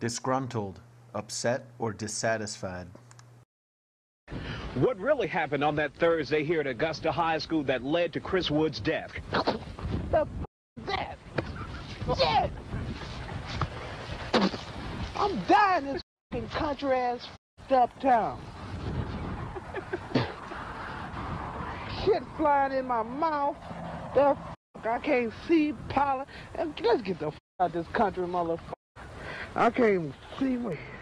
Disgruntled, upset or dissatisfied. What really happened on that Thursday here at Augusta High School that led to Chris Wood's death? The death? Shit! I'm dying in this country-ass up town. Shit flying in my mouth. The I can't see pollen. Let's get the out of this country, motherfucker. I can't even see me.